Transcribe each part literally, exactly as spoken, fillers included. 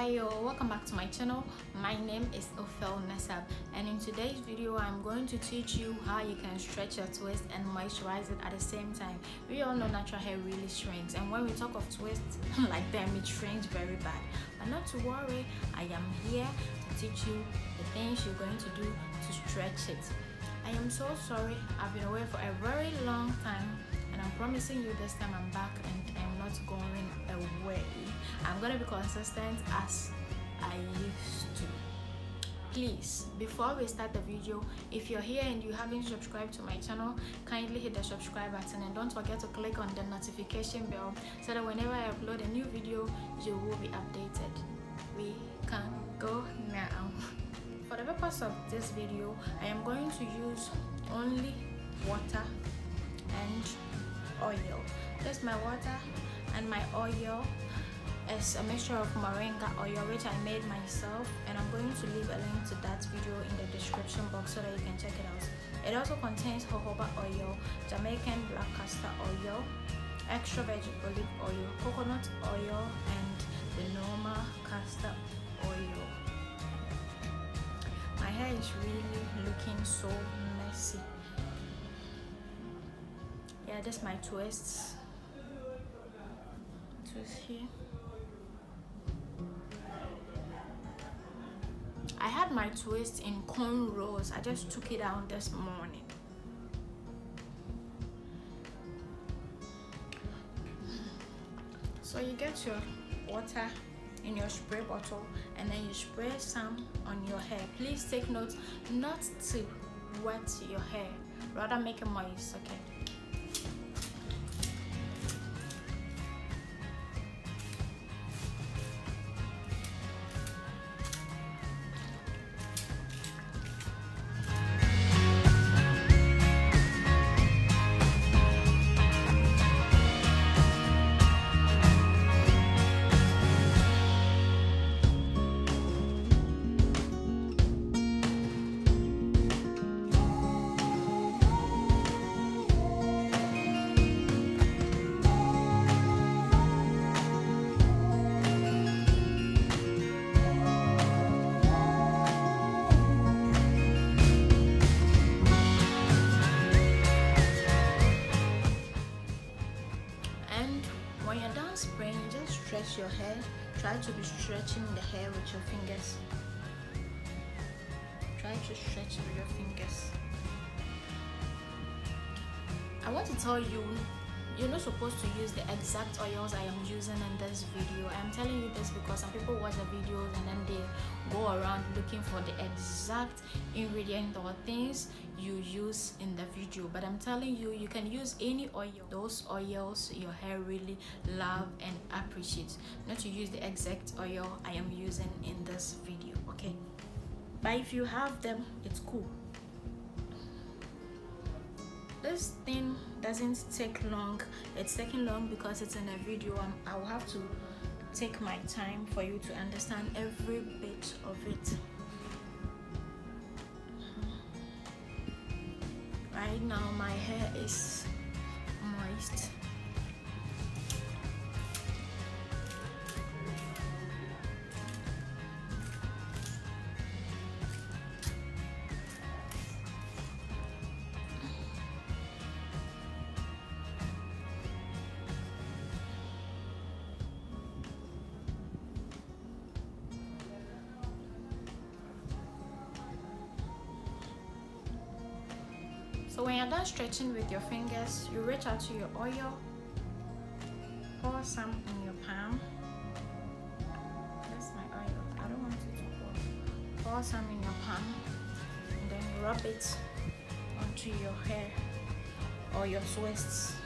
Hi all, welcome back to my channel. My name is Ophel Nasaab, and in today's video I'm going to teach you how you can stretch your twist and moisturize it at the same time. We all know natural hair really shrinks, and when we talk of twists like them, it shrinks very bad. But not to worry, I am here to teach you the things you're going to do to stretch it. I am so sorry, I've been away for a very long time, and I'm promising you this time I'm back and I'm not going away. I'm gonna be consistent as I used to. Please, before we start the video, if you're here and you haven't subscribed to my channel, kindly hit the subscribe button and don't forget to click on the notification bell so that whenever I upload a new video, you will be updated. We can go now. For the purpose of this video, I am going to use only water and oil. This is my water, and my oil is a mixture of moringa oil which I made myself, and I'm going to leave a link to that video in the description box so that you can check it out. It also contains jojoba oil, Jamaican black castor oil, extra virgin olive oil, coconut oil, and the normal castor oil. My hair is really looking so messy. Yeah, this is my twists. Twist here. I had my twist in cornrows. I just took it out this morning. So you get your water in your spray bottle and then you spray some on your hair. Please take note not to wet your hair, rather make it moist, okay? When you're done spraying, just stretch your hair. Try to be stretching the hair with your fingers. Try to stretch with your fingers. I want to tell you, you're not supposed to use the exact oils I am using in this video. I'm telling you this because some people watch the videos and then they go around looking for the exact ingredient or things you use in the video. But I'm telling you, you can use any oil, those oils your hair really love and appreciate. Not to use the exact oil I am using in this video, okay? But if you have them, it's cool. This thing doesn't take long. It's taking long because it's in a video. um, I will have to take my time for you to understand every bit of it. Right now my hair is moist. So when you're done stretching with your fingers, you reach out to your oil, pour some in your palm. That's my oil. I don't want it to pour. Pour some in your palm and then rub it onto your hair or your twists.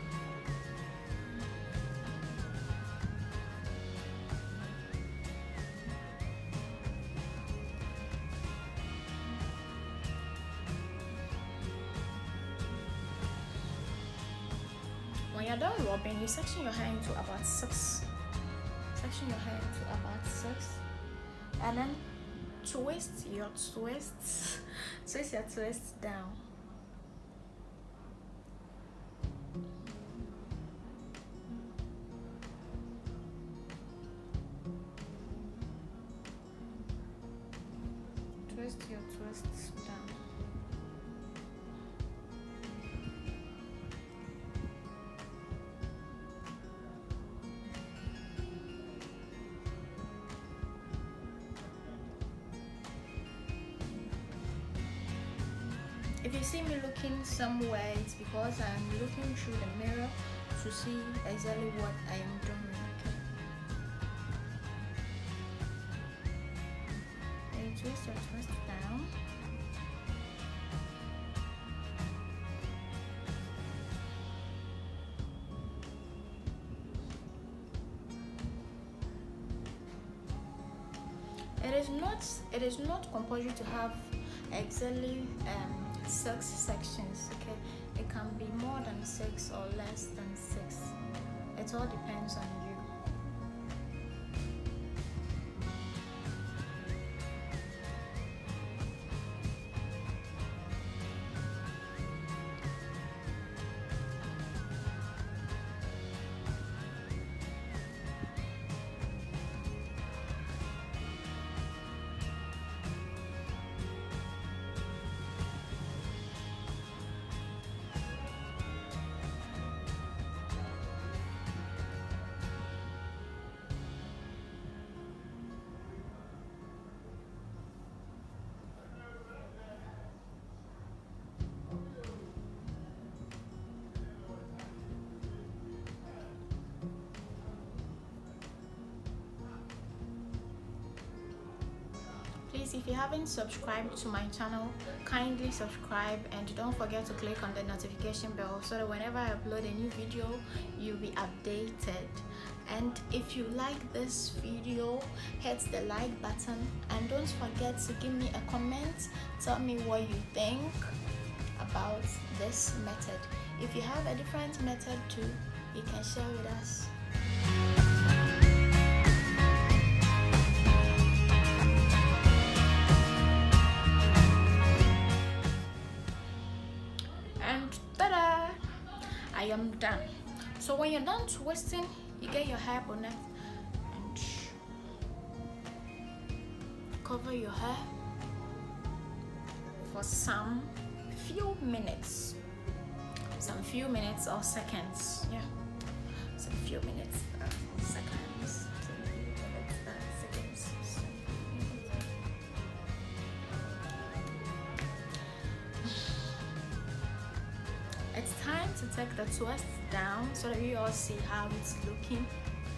When you're done rubbing, you section your hair into about six. Section your hair into about six, and then twist your twists. Twist your twists down. twist your twists down. If you see me looking somewhere, it's because I'm looking through the mirror to see exactly what I am doing. Okay. And twist your twist down. It is not. It is not compulsory to have exactly um, six sections. Okay, it can be more than six or less than six. It all depends on you. Please, if you haven't subscribed to my channel, kindly subscribe and don't forget to click on the notification bell so that whenever I upload a new video, you'll be updated. And if you like this video, hit the like button and don't forget to give me a comment. Tell me what you think about this method. If you have a different method too, you can share with us. I am done. So when you're done twisting, you get your hair bonnet and cover your hair for some few minutes, some few minutes or seconds. Yeah, some few minutes, uh, seconds, minutes, uh, seconds. It's time to take the twist down so that we all see how it's looking.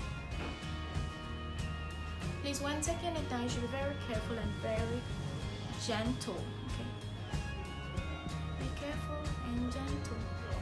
Please, when taking it down, you should be very careful and very gentle. Okay, be careful and gentle.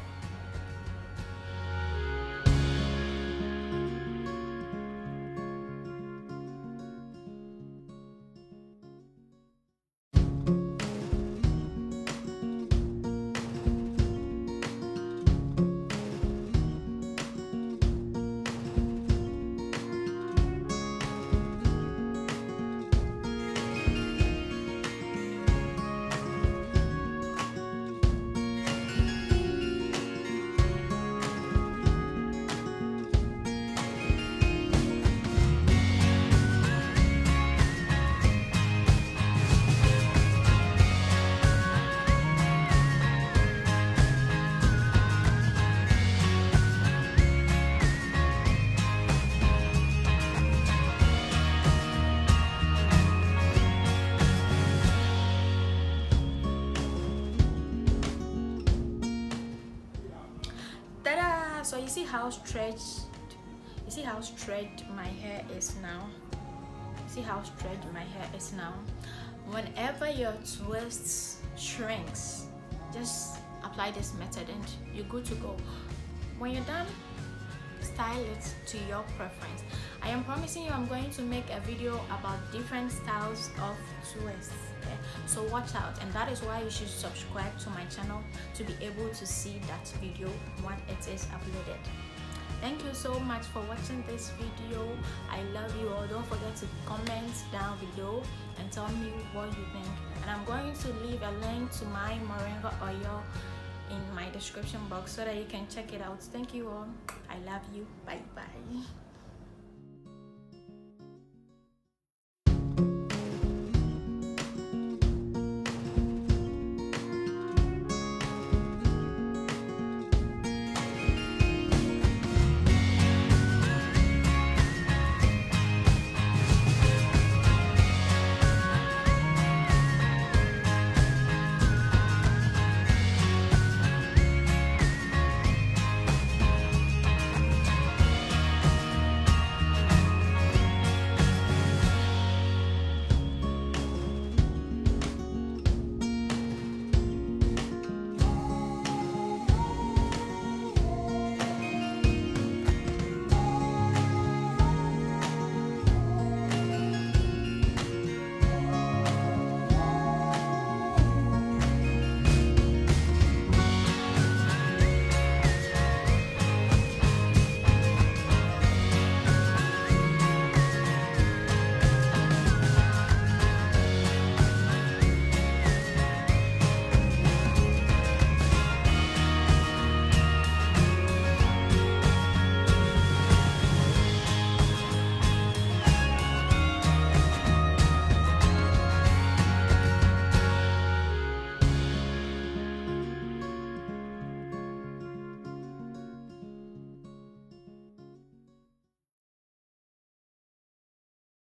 So you see how stretched, you see how straight my hair is now. You see how straight my hair is now. Whenever your twist shrinks, just apply this method and you're good to go. When you're done, style it to your preference. I am promising you I'm going to make a video about different styles of twists. Okay? So watch out, and that is why you should subscribe to my channel to be able to see that video when it is uploaded. Thank you so much for watching this video. I love you all. Don't forget to comment down below and tell me what you think, and I'm going to leave a link to my moringa oil in my description box so that you can check it out. Thank you all. I love you. Bye bye.